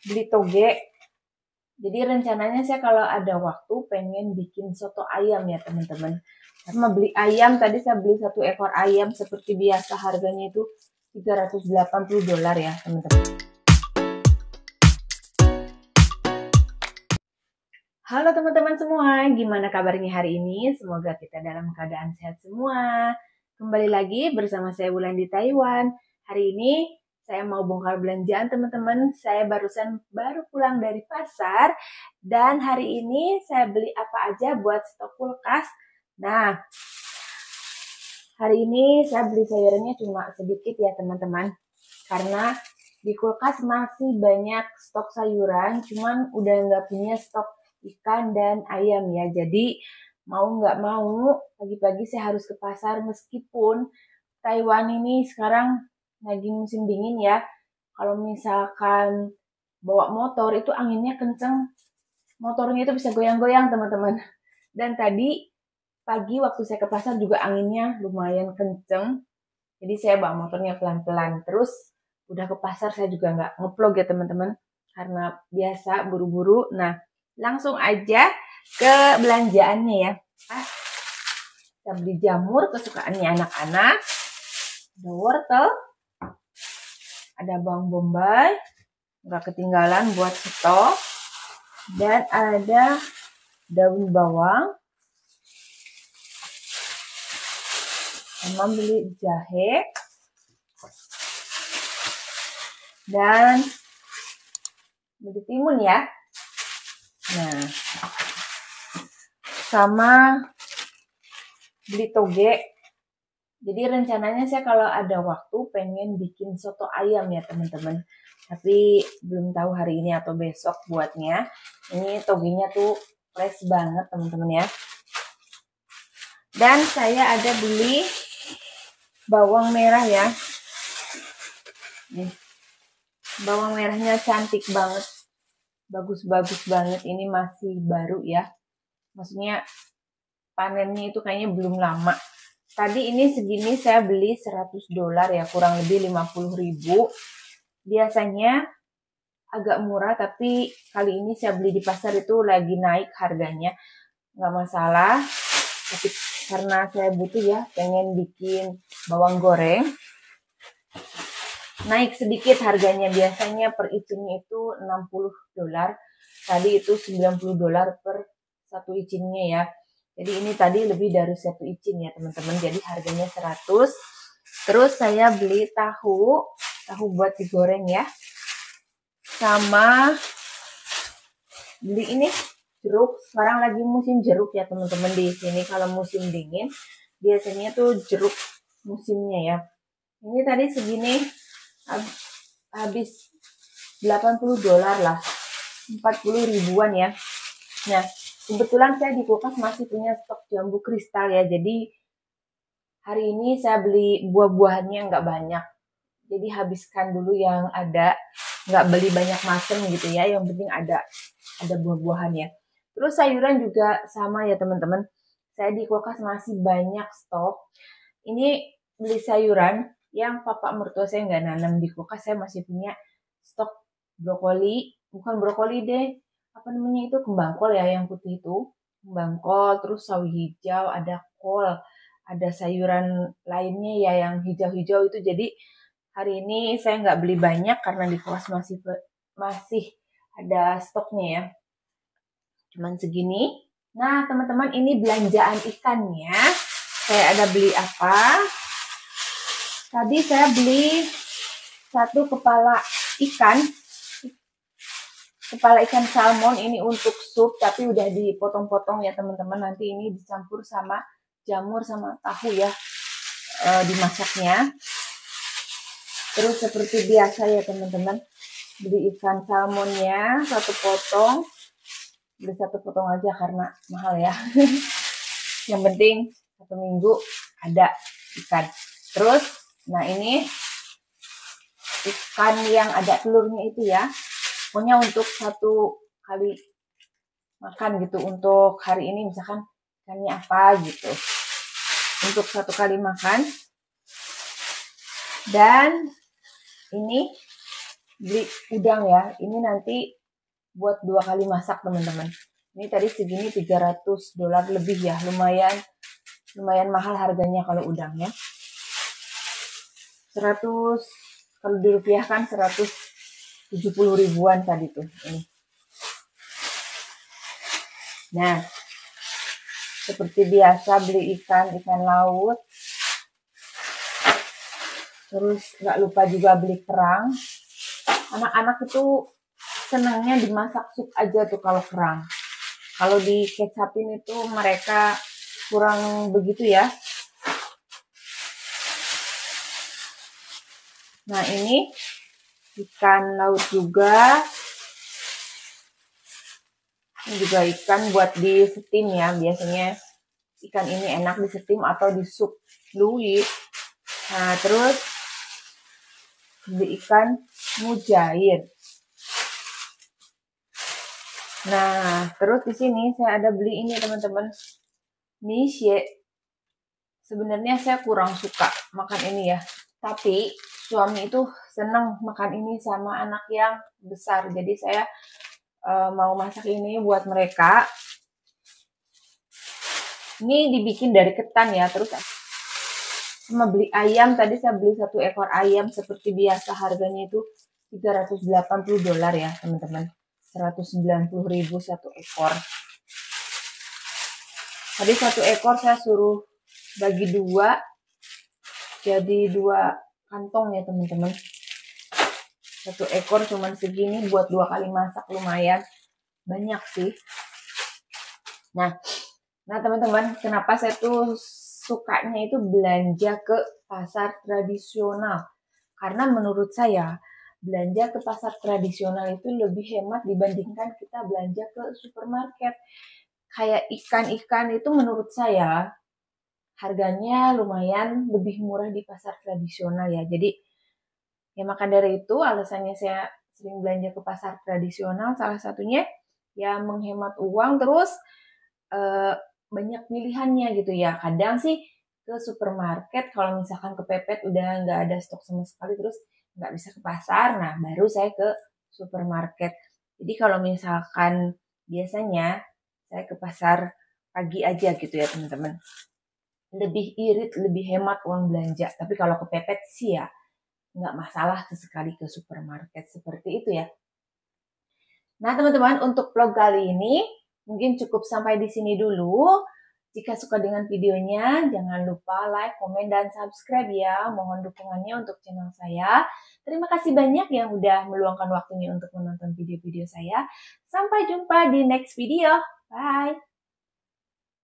beli toge. Jadi rencananya saya kalau ada waktu pengen bikin soto ayam ya teman-teman. Sama beli ayam, tadi saya beli 1 ekor ayam seperti biasa, harganya itu $380 ya teman-teman. Halo teman-teman semua, gimana kabarnya hari ini? Semoga kita dalam keadaan sehat semua. Kembali lagi bersama saya Wulan di Taiwan. Hari ini saya mau bongkar belanjaan teman-teman. Saya baru pulang dari pasar dan hari ini saya beli apa aja buat stok kulkas. Nah, hari ini saya beli sayurannya cuma sedikit ya teman-teman. Karena di kulkas masih banyak stok sayuran, cuman udah nggak punya stok ikan dan ayam ya. Jadi mau nggak mau pagi-pagi saya harus ke pasar, meskipun Taiwan ini sekarang lagi musim dingin ya. Kalau misalkan bawa motor itu anginnya kenceng, motornya itu bisa goyang-goyang teman-teman. Dan tadi pagi waktu saya ke pasar juga anginnya lumayan kenceng. Jadi saya bawa motornya pelan-pelan. Terus udah ke pasar saya juga nggak nge-vlog ya teman-teman. Karena biasa buru-buru. Nah, langsung aja ke belanjaannya ya. Kita beli jamur kesukaannya anak-anak. Ada wortel. Ada bawang bombay. Nggak ketinggalan buat stok. Dan ada daun bawang. Sama beli jahe. Dan beli timun ya. Nah, sama beli toge. Jadi rencananya saya kalau ada waktu pengen bikin soto ayam ya teman-teman. Tapi belum tahu hari ini atau besok buatnya. Ini togenya tuh fresh banget teman-teman ya. Dan saya ada beli bawang merah ya. Nih, bawang merahnya cantik banget. Bagus-bagus banget. Ini masih baru ya. Maksudnya panennya itu kayaknya belum lama. Tadi ini segini saya beli $100 ya, kurang lebih 50.000. Biasanya agak murah, tapi kali ini saya beli di pasar itu lagi naik harganya. Nggak masalah, tapi karena saya butuh ya, pengen bikin bawang goreng. Naik sedikit harganya, biasanya per icinnya itu $60. Tadi itu $90 per satu icinnya ya. Jadi ini tadi lebih dari 1 icin ya teman-teman. Jadi harganya 100. Terus saya beli tahu buat digoreng ya. Sama beli ini jeruk. Sekarang lagi musim jeruk ya teman-teman di sini. Kalau musim dingin biasanya tuh jeruk musimnya ya. Ini tadi segini habis $80 lah. 40 ribuan ya. Nah, kebetulan saya di kulkas masih punya stok jambu kristal ya. Jadi hari ini saya beli buah-buahannya nggak banyak. Jadi habiskan dulu yang ada. Nggak beli banyak macam gitu ya. Yang penting ada buah-buahan ya. Terus sayuran juga sama ya teman-teman. Saya di kulkas masih banyak stok. Ini beli sayuran yang papa mertua saya nggak nanam di kulkas. Saya masih punya stok brokoli. Bukan brokoli deh. Apa namanya itu, kembang kol ya yang putih itu. Kembang kol, terus sawi hijau, ada kol. Ada sayuran lainnya ya yang hijau-hijau itu. Jadi hari ini saya nggak beli banyak karena di kulkas masih ada stoknya ya. Cuman segini. Nah teman-teman, ini belanjaan ikannya. Saya ada beli apa? Tadi saya beli 1 kepala ikan salmon ini untuk sup, tapi udah dipotong-potong ya teman-teman. Nanti ini dicampur sama jamur sama tahu ya dimasaknya. Terus seperti biasa ya teman-teman, beli ikan salmonnya 1 potong. Beli 1 potong aja karena mahal ya. Yang penting 1 minggu ada ikan. Terus, nah ini ikan yang ada telurnya itu ya. Pokoknya untuk 1 kali makan gitu. Untuk hari ini misalkan ikannya apa gitu. Untuk 1 kali makan. Dan ini beli udang ya. Ini nanti buat 2 kali masak teman-teman. Ini tadi segini $300 lebih ya, lumayan mahal harganya kalau udang ya. 100 kalau dirupiahkan 170 ribuan tadi tuh ini. Nah, seperti biasa beli ikan laut. Terus nggak lupa juga beli kerang. Anak-anak itu senangnya dimasak sup aja tuh kalau kerang. Kalau di kecapin itu mereka kurang begitu ya. Nah ini ikan laut juga. Ini juga ikan buat di steam ya. Biasanya ikan ini enak di steam atau di sup lui. Nah terus beli ikan mujair. Nah, terus di sini saya ada beli ini teman-teman. Nisye. Sebenarnya saya kurang suka makan ini ya. Tapi suami itu senang makan ini sama anak yang besar. Jadi saya mau masak ini buat mereka. Ini dibikin dari ketan ya. Terus sama beli ayam. Tadi saya beli 1 ekor ayam seperti biasa. Harganya itu $380 ya teman-teman. 190 ribu 1 ekor. Tadi 1 ekor saya suruh bagi 2, jadi 2 kantong ya teman-teman. 1 ekor cuman segini buat 2 kali masak, lumayan banyak sih. Nah teman-teman, kenapa saya tuh sukanya itu belanja ke pasar tradisional? Karena menurut saya belanja ke pasar tradisional itu lebih hemat dibandingkan kita belanja ke supermarket. Kayak ikan-ikan itu menurut saya harganya lumayan lebih murah di pasar tradisional ya. Jadi ya maka dari itu alasannya saya sering belanja ke pasar tradisional, salah satunya ya menghemat uang, terus banyak pilihannya gitu ya. Kadang sih ke supermarket kalau misalkan kepepet udah nggak ada stok sama sekali, terus nggak bisa ke pasar, nah baru saya ke supermarket. Jadi kalau misalkan biasanya saya ke pasar pagi aja gitu ya teman-teman. Lebih irit, lebih hemat uang belanja. Tapi kalau kepepet sih ya nggak masalah sesekali ke supermarket, seperti itu ya. Nah teman-teman, untuk vlog kali ini mungkin cukup sampai di sini dulu. Jika suka dengan videonya, jangan lupa like, komen, dan subscribe ya. Mohon dukungannya untuk channel saya. Terima kasih banyak yang udah meluangkan waktunya untuk menonton video-video saya. Sampai jumpa di next video. Bye!